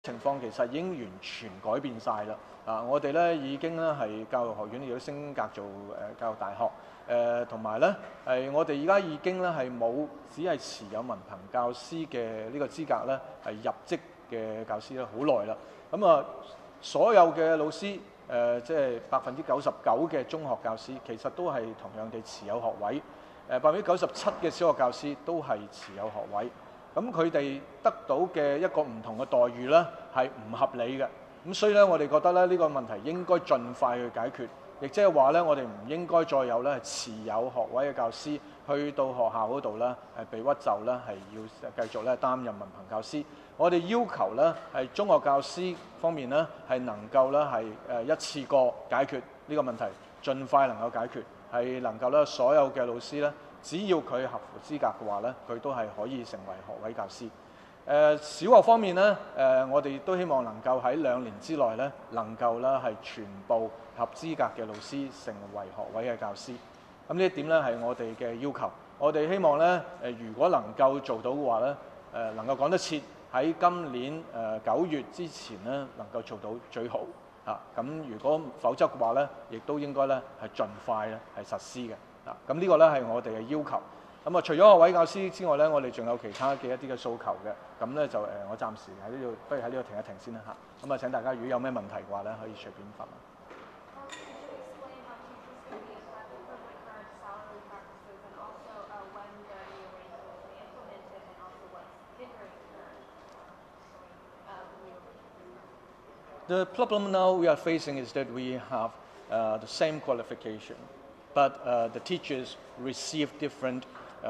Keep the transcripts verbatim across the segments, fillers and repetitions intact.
情況其實已經完全改變晒啦。啊，我哋咧已經咧係教育學院要升格做誒、呃、教育大學，誒同埋咧係我哋而家已經咧係冇只係持有文憑教師嘅呢個資格咧係入職嘅教師咧好耐啦。咁啊，所有嘅老師誒、呃、即係百分之九十九嘅中學教師，其實都係同樣地持有學位。誒百分之九十七嘅小學教師都係持有學位。咁佢哋得到嘅一個唔同嘅待遇咧係唔合理嘅。咁所以咧，我哋覺得咧呢個問題應該盡快去解決，亦即係話咧，我哋唔應該再有咧持有學位嘅教師去到學校嗰度咧係被屈就咧係要繼續咧擔任文憑教師。我哋要求咧係中學教師方面咧係能夠咧係誒一次過解決呢個問題，盡快能夠解決，係能夠咧所有嘅老師咧，只要佢合乎資格嘅話咧，佢都係可以成為學位教師。誒、呃、小學方面咧，誒、呃、我哋都希望能夠喺兩年之內咧，能夠咧係全部合資格嘅老師成為學位嘅教師。咁呢一點咧係我哋嘅要求。我哋希望咧誒、呃，如果能夠做到嘅話咧，誒、呃、能夠講得切喺今年誒九、呃、月之前咧，能夠做到最好嚇。咁、啊、如果否則嘅話咧，亦都應該咧係盡快咧係實施嘅。啊，咁呢個咧係我哋嘅要求。咁啊，除咗學位教師之外咧，我哋仲有其他嘅一啲嘅訴求嘅。咁咧就誒，我暫時喺呢度，不如喺呢度停一停先啦嚇。咁啊，請大家如果有咩問題嘅話咧，可以隨便發問。The problem now we are facing is that we have uh, the same qualification, but uh, the teachers receive different uh,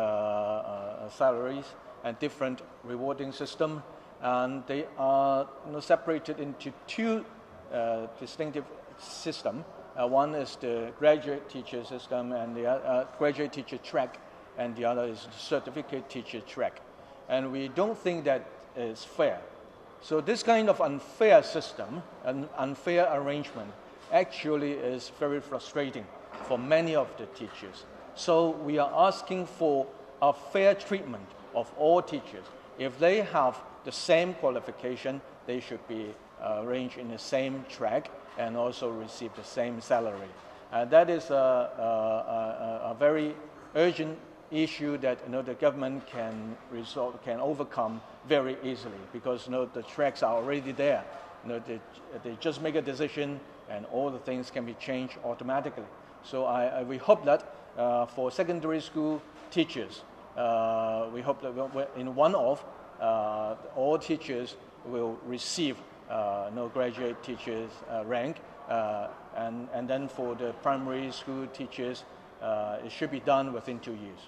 uh, salaries and different rewarding system, and they are you know, separated into two uh, distinctive systems. Uh, one is the graduate teacher system and the uh, graduate teacher track, and the other is the certificate teacher track. And we don't think that is fair. So this kind of unfair system, an unfair arrangement, actually is very frustrating for many of the teachers. So we are asking for a fair treatment of all teachers. If they have the same qualification, they should be uh, arranged in the same track and also receive the same salary. Uh, that is a, a, a, a very urgent issue that you know, the government can resolve, can overcome very easily, because you know, the tracks are already there. You know, they, they just make a decision and all the things can be changed automatically. So I, I, we hope that uh, for secondary school teachers, uh, we hope that in one-off, uh, all teachers will receive uh, no graduate teachers uh, rank, uh, and, and then for the primary school teachers, uh, it should be done within two years.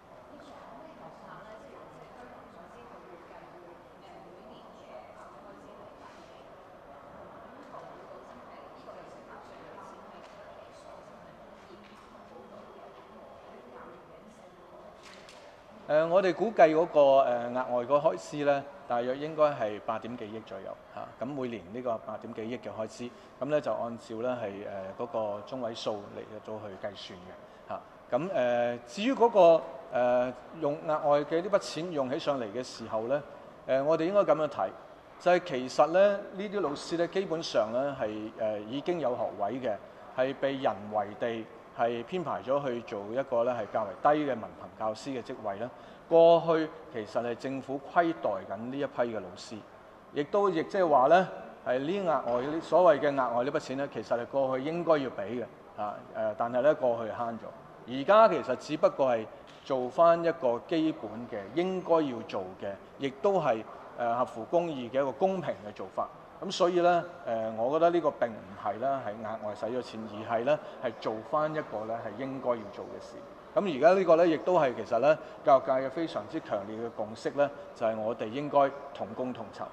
誒、呃，我哋估計嗰、那個誒、呃、額外個開支咧，大約應該係八點幾億左右嚇。咁、啊、每年呢個八點幾億嘅開支，咁咧就按照咧係誒嗰個中位數嚟做去計算嘅嚇。咁、啊、誒、呃，至於嗰、那個、呃、用額外嘅呢筆錢用起上嚟嘅時候咧，誒、呃、我哋應該咁樣睇，就係、是、其實咧呢啲老師咧基本上咧係誒已經有學位嘅，係被人為地係編排咗去做一個咧係較為低嘅文憑教師嘅職位咧。過去其實係政府虧待緊呢一批嘅老師，亦都亦即係話咧係呢額外呢所謂嘅額外呢筆錢咧，其實係過去應該要俾嘅嚇誒，但係咧過去慳咗，而家其實只不過係做翻一個基本嘅應該要做嘅，亦都係誒合乎公義嘅一個公平嘅做法。咁所以咧誒、呃，我覺得呢個並唔係咧係額外使咗錢，而係咧係做翻一個咧係應該要做嘅事。咁而家呢個咧，亦都係其實咧教育界嘅非常之強烈嘅共識咧，就係、是、我哋應該同工同酬。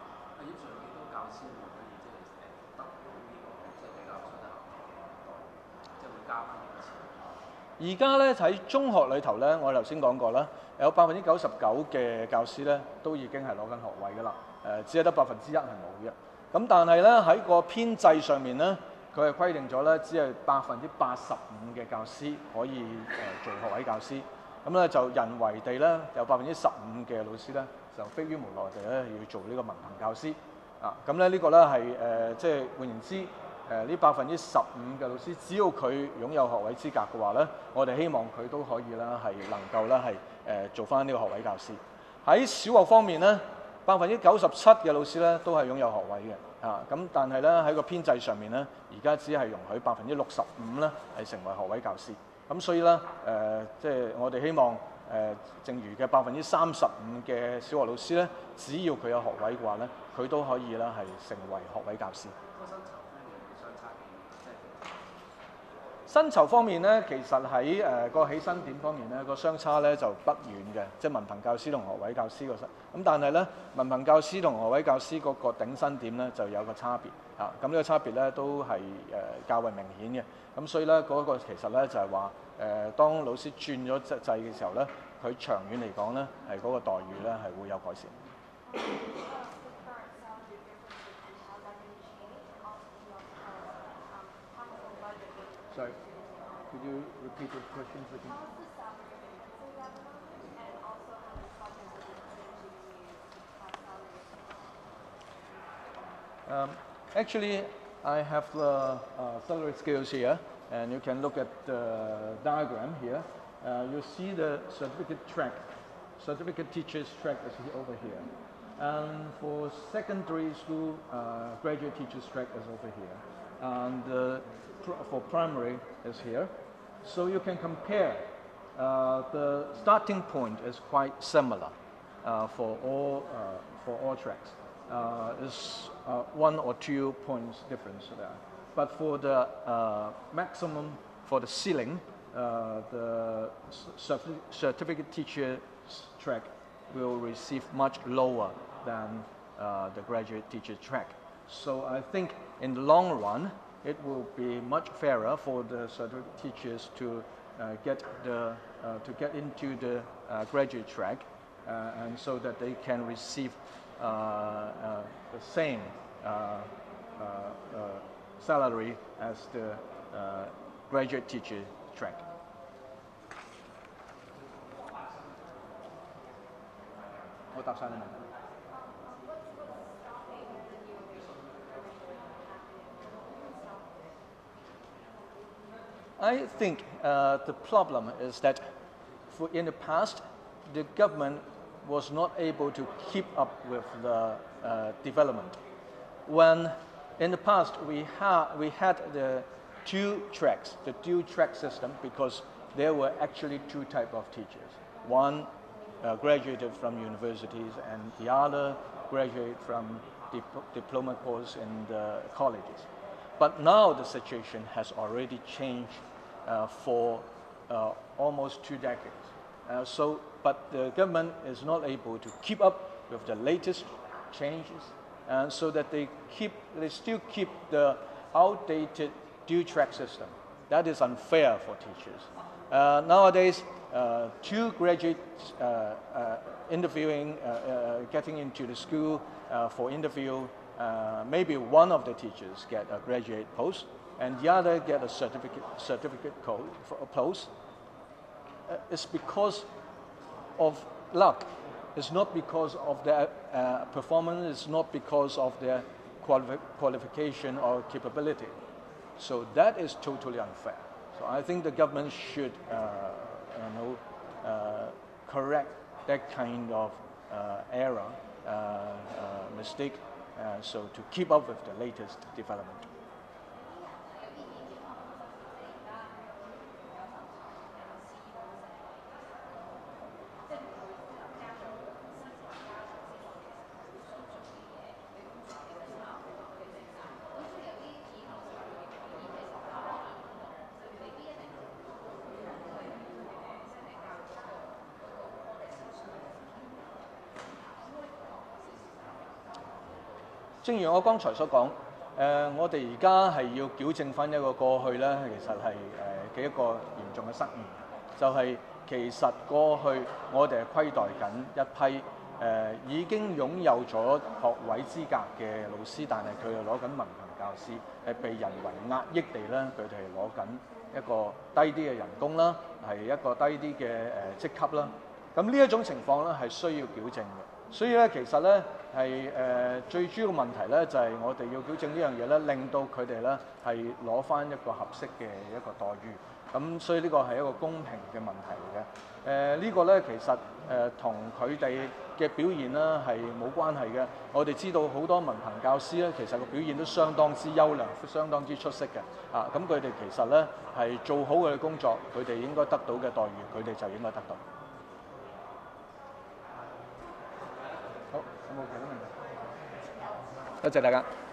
而家咧喺中學裏頭咧，我頭先講過啦，有百分之九十九嘅教師咧都已經係攞緊學位噶啦，誒只係得百分之一係冇嘅。咁但係咧喺個編制上面咧，佢係規定咗咧，只係百分之八十五嘅教師可以誒、呃、做學位教師，咁咧就人為地咧有百分之十五嘅老師咧就非於無奈地咧要做呢個文憑教師。 啊，咁咧呢個咧係誒即係換言之，誒呢百分之十五嘅老師，只要佢擁有學位資格嘅話咧，我哋希望佢都可以啦係能夠咧係誒做翻呢個學位教師。喺小學方面咧，百分之九十七嘅老師咧都係擁有學位嘅，啊咁但係咧喺個編制上面咧，而家只係容許百分之六十五咧係成為學位教師。咁所以咧誒即係我哋希望誒、呃，正如嘅百分之三十五嘅小學老師咧，只要佢有學位嘅話咧，佢都可以啦係成為學位教師。薪酬方面咧，其實喺誒個起薪點方面咧，個相差咧就不遠嘅，即係文憑教師同學位教師個薪。咁但係咧，文憑教師同學位教師嗰個頂薪點咧就有個差別啊。咁呢個差別咧都係誒較為明顯嘅。咁所以咧嗰個其實咧就係話誒，當老師轉咗制制嘅時候咧，佢長遠嚟講咧係嗰個待遇咧係會有改善。Sorry, could you repeat the question again? Um, actually, I have the uh, salary scales here, and you can look at the diagram here. Uh, you see the certificate track, certificate teachers track is over here. And for secondary school, uh, graduate teachers track is over here. And uh, for primary is here. So you can compare. Uh, the starting point is quite similar uh, for all uh, for all tracks. Uh, is uh, one or two points difference there. But for the uh, maximum, for the ceiling, uh, the certificate teacher track will receive much lower than uh, the graduate teacher track. So I think in the long run, it will be much fairer for the certificate teachers to uh, get the uh, to get into the uh, graduate track, uh, and so that they can receive uh, uh, the same uh, uh, uh, salary as the uh, graduate teacher track. I think uh, the problem is that for in the past, the government was not able to keep up with the uh, development. When in the past we, ha we had the two tracks, the dual track system, because there were actually two types of teachers. One uh, graduated from universities and the other graduated from dip diploma course in the colleges. But now the situation has already changed uh, for uh, almost two decades. Uh, so, but the government is not able to keep up with the latest changes, and so that they keep, they still keep the outdated dual-track system. That is unfair for teachers. Uh, nowadays, uh, two graduates uh, uh, interviewing, uh, uh, getting into the school uh, for interview. Uh, maybe one of the teachers get a graduate post, and the other get a certificate certificate code for a post. Uh, it's because of luck. It's not because of their uh, performance. It's not because of their quali qualification or capability. So that is totally unfair. So I think the government should, uh, you know, uh, correct that kind of uh, error, uh, uh, mistake. Uh, so to keep up with the latest development.正如我剛才所講，誒、呃，我哋而家係要矯正翻一個過去咧，其實係誒嘅一個嚴重嘅失誤，就係、是、其實過去我哋係虧待緊一批誒、呃、已經擁有咗學位資格嘅老師，但係佢係攞緊文憑教師，係被人為壓抑地咧，佢哋係攞緊一個低啲嘅人工啦，係一個低啲嘅誒職級啦。咁呢一種情況咧係需要矯正嘅。所以咧，其實咧係誒、呃、最主要嘅問題咧，就係、是、我哋要矯正呢樣嘢咧，令到佢哋咧係攞翻一個合適嘅一個待遇。咁所以呢個係一個公平嘅問題嚟嘅。誒、呃這個、呢個咧其實誒同佢哋嘅表現啦係冇關係嘅。我哋知道好多文憑教師咧，其實個表現都相當之優良，相當之出色嘅。啊，咁佢哋其實咧係做好佢嘅工作，佢哋應該得到嘅待遇，佢哋就應該得到。好，有冇其他問題？多謝大家。